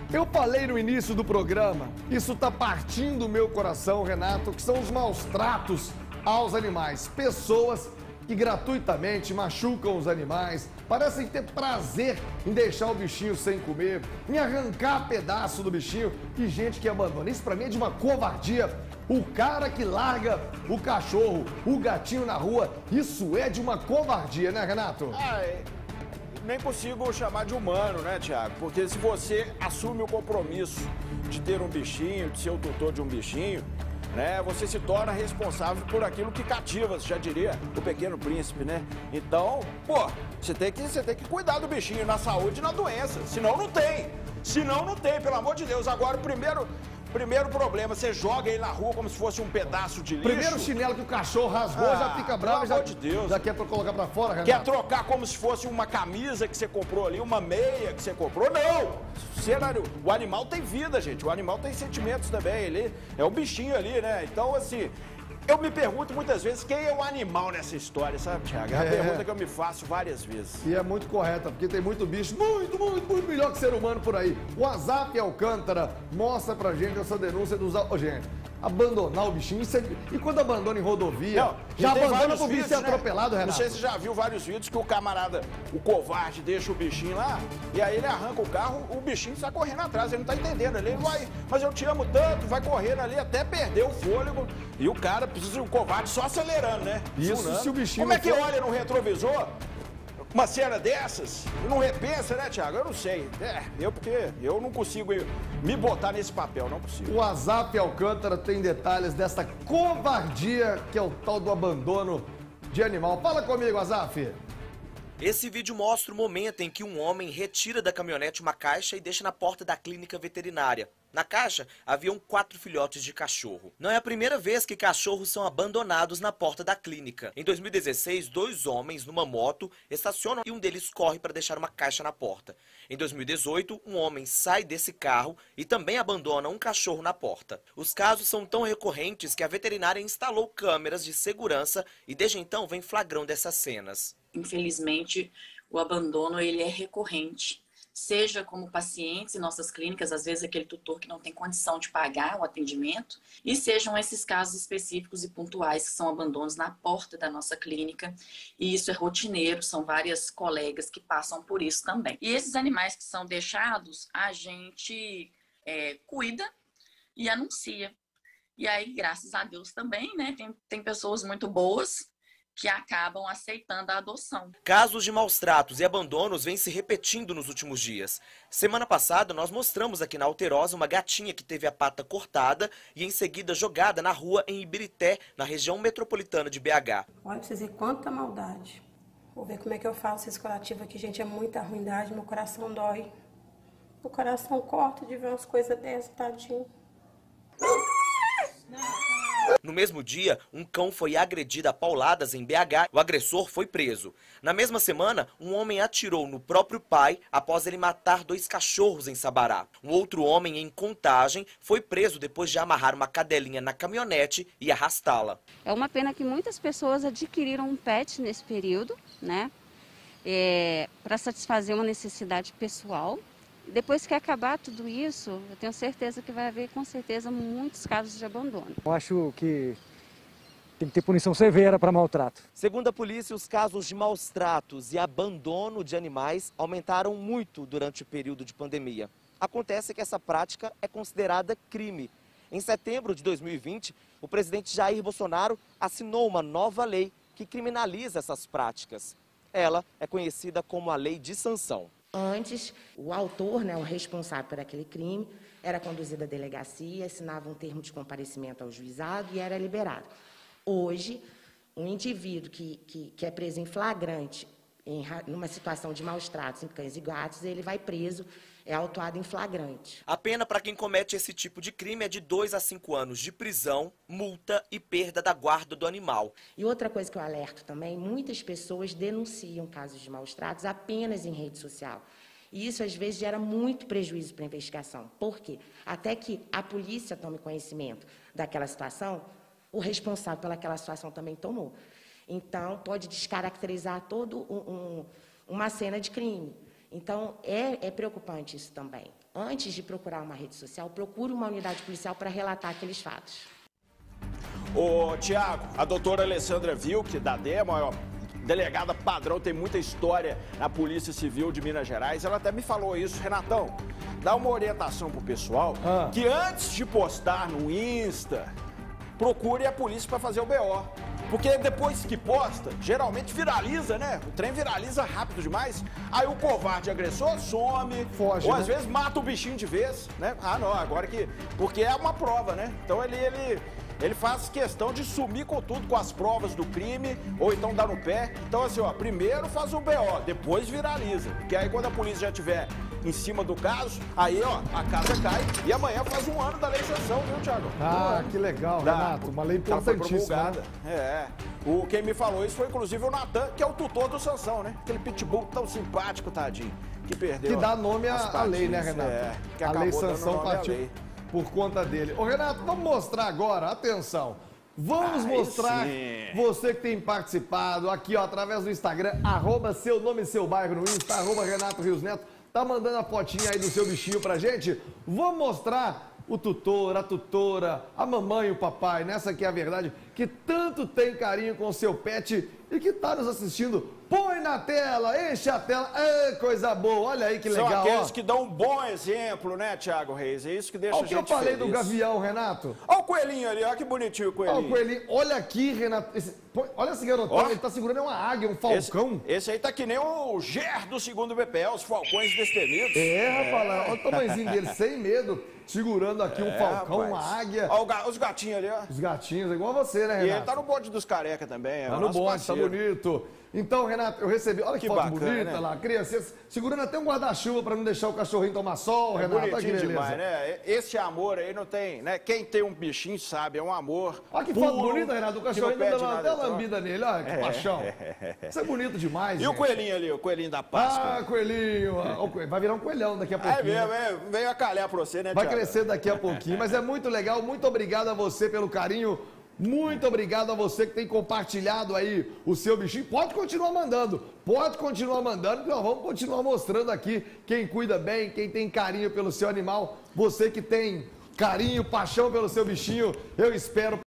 Eu falei no início do programa, isso tá partindo o meu coração, Renato, que são os maus tratos aos animais. Pessoas que gratuitamente machucam os animais, parecem ter prazer em deixar o bichinho sem comer, em arrancar pedaço do bichinho e gente que abandona. Isso pra mim é de uma covardia. O cara que larga o cachorro, o gatinho na rua, isso é de uma covardia, né, Renato? Nem consigo chamar de humano, né, Tiago? Porque se você assume o compromisso de ter um bichinho, de ser o tutor de um bichinho, né, você se torna responsável por aquilo que cativa, já diria o Pequeno Príncipe, né? Então, pô, você tem que cuidar do bichinho na saúde e na doença, senão não tem. Senão não tem, pelo amor de Deus. Agora, o primeiro problema, você joga ele na rua como se fosse um pedaço de lixo. Primeiro chinelo que o cachorro rasgou, já fica bravo, pelo amor de Deus. Já quer colocar pra fora, Renato? Quer trocar como se fosse uma camisa que você comprou ali, uma meia que você comprou? Não! O animal tem vida, gente. O animal tem sentimentos também. Ele é um bichinho ali, né? Então, assim, eu me pergunto muitas vezes quem é o animal nessa história, sabe, Thiago? É a pergunta que eu me faço várias vezes. E é muito correta, porque tem muito bicho, muito melhor que ser humano por aí. O Azaf Alcântara mostra pra gente essa denúncia dos... gente, abandonar o bichinho, e quando abandona em rodovia, não, já abandona pro bicho vídeos, ser atropelado, né? Renato. Não sei se você já viu vários vídeos que o camarada, o covarde, deixa o bichinho lá, e aí ele arranca o carro, o bichinho sai correndo atrás, ele não tá entendendo, ele vai, mas eu te amo tanto, vai correndo ali até perder o fôlego, e o cara precisa de um covarde só acelerando, né? Isso, Zunando. se o bichinho... Como é que olha no retrovisor uma cena dessas e não repensa, né, Thiago? Eu não sei. Porque eu não consigo me botar nesse papel, não consigo. O Azaf Alcântara tem detalhes dessa covardia que é o tal do abandono de animal. Fala comigo, Azaf. Esse vídeo mostra o momento em que um homem retira da caminhonete uma caixa e deixa na porta da clínica veterinária. Na caixa, haviam 4 filhotes de cachorro. Não é a primeira vez que cachorros são abandonados na porta da clínica. Em 2016, 2 homens numa moto estacionam e um deles corre para deixar uma caixa na porta. Em 2018, um homem sai desse carro e também abandona um cachorro na porta. Os casos são tão recorrentes que a veterinária instalou câmeras de segurança e desde então vem flagrando essas cenas. Infelizmente, o abandono ele é recorrente, seja como pacientes em nossas clínicas, às vezes aquele tutor que não tem condição de pagar o atendimento, e sejam esses casos específicos e pontuais que são abandonos na porta da nossa clínica, e isso é rotineiro, são várias colegas que passam por isso também. E esses animais que são deixados, a gente cuida e anuncia. E aí, graças a Deus também, né, tem pessoas muito boas que acabam aceitando a adoção. Casos de maus tratos e abandonos vêm se repetindo nos últimos dias. Semana passada, nós mostramos aqui na Alterosa uma gatinha que teve a pata cortada e em seguida jogada na rua em Ibirité, na região metropolitana de BH. Olha pra vocês verem quanta maldade. Vou ver como é que eu faço esse curativo aqui, gente. É muita ruindade, meu coração dói. O coração corta de ver umas coisas dessas, tadinho. No mesmo dia, um cão foi agredido a pauladas em BH. O agressor foi preso. Na mesma semana, um homem atirou no próprio pai após ele matar 2 cachorros em Sabará. Um outro homem em Contagem foi preso depois de amarrar uma cadelinha na caminhonete e arrastá-la. É uma pena que muitas pessoas adquiriram um pet nesse período, né? Para satisfazer uma necessidade pessoal. Depois que acabar tudo isso, eu tenho certeza que vai haver, com certeza, muitos casos de abandono. Eu acho que tem que ter punição severa para maltrato. Segundo a polícia, os casos de maus tratos e abandono de animais aumentaram muito durante o período de pandemia. Acontece que essa prática é considerada crime. Em setembro de 2020, o presidente Jair Bolsonaro assinou uma nova lei que criminaliza essas práticas. Ela é conhecida como a Lei de Sanção. Antes, o autor, o responsável por aquele crime, era conduzido à delegacia, assinava um termo de comparecimento ao juizado e era liberado. Hoje, um indivíduo que é preso em flagrante, numa situação de maus tratos em cães e gatos, ele vai preso, é autuado em flagrante. A pena para quem comete esse tipo de crime é de 2 a 5 anos de prisão, multa e perda da guarda do animal. E outra coisa que eu alerto também, muitas pessoas denunciam casos de maus tratos apenas em rede social. E isso, às vezes, gera muito prejuízo para a investigação. Por quê? Até que a polícia tome conhecimento daquela situação, o responsável pelaquela situação também tomou. Então, pode descaracterizar toda uma cena de crime. Então, é preocupante isso também. antes de procurar uma rede social, procure uma unidade policial para relatar aqueles fatos. Ô, Tiago, a doutora Alessandra Vilk, da DEMA, delegada padrão, tem muita história na Polícia Civil de Minas Gerais. Ela até me falou isso. Renatão, dá uma orientação pro pessoal que antes de postar no Insta, procure a polícia para fazer o BO. Porque depois que posta, geralmente viraliza, né? O trem viraliza rápido demais. Aí o covarde agressor some, foge, ou né? às vezes mata o bichinho de vez, né? Ah, não, agora que... Porque é uma prova, né? Então ele faz questão de sumir com tudo, com as provas do crime, ou então dá no pé. Então assim, ó, primeiro faz o BO, depois viraliza. Porque aí quando a polícia já estiver em cima do caso, aí, ó, a casa cai e amanhã faz 1 ano da lei de sanção, viu, Thiago? Ah, que legal, Renato. Uma lei importantíssima. Quem me falou isso foi, inclusive, o Natan, que é o tutor do Sansão, né? Aquele pitbull tão simpático, tadinho, que perdeu. Que dá nome à lei, né, Renato? Que a lei acabou dando Sansão nome à partiu lei. por conta dele. Ô, Renato, vamos mostrar agora, atenção. Vamos mostrar, sim. Você que tem participado aqui, ó, através do Instagram, @seu nome e seu bairro no Insta, @Renato Rios Neto. Tá mandando a fotinha aí do seu bichinho pra gente? Vamos mostrar o tutor, a tutora, a mamãe e o papai, nessa que é a verdade, que tanto tem carinho com o seu pet e que tá nos assistindo. Põe na tela, enche a tela, coisa boa, olha aí que legal. São aqueles ó. que dão um bom exemplo, né, Thiago Reis? É isso que deixa Olha a o que eu gente falei feliz. do gavião, Renato. Olha o coelhinho ali, olha que bonitinho o coelhinho. Olha o coelhinho, olha aqui, Renato. Olha esse garotão, Ó. ele tá segurando uma águia, um falcão. Esse aí tá que nem o Ger do 2º BPE, os falcões destemidos. Rapaz, olha o tamanhozinho dele, sem medo, segurando aqui um falcão, rapaz. uma águia. Olha os gatinhos ali, ó. Os gatinhos, igual você, né, E Renato? ele tá no bonde dos careca também. Tá no bonde, tá bonito. Então, Renato, eu recebi, olha que foto bacana, bonita né? lá, crianças segurando até um guarda-chuva pra não deixar o cachorrinho tomar sol, Renato, olha que Bonitinho beleza. demais, né? Esse amor aí não tem, né? Quem tem um bichinho sabe, é um amor. Olha que puro, foto bonita, Renato, o que não cachorrinho pede dando nada até em troca. lambida nele, olha que paixão. Isso é bonito demais, E o gente. coelhinho ali, o coelhinho da Páscoa? Ah, coelhinho, ó, vai virar um coelhão daqui a pouquinho. Veio a calhar pra você, né, Vai Thiago? crescer daqui a pouquinho, mas é muito legal. Muito obrigado a você pelo carinho. Muito obrigado a você que tem compartilhado aí o seu bichinho. Pode continuar mandando, que nós vamos continuar mostrando aqui quem cuida bem, quem tem carinho pelo seu animal. Você que tem carinho, paixão pelo seu bichinho, eu espero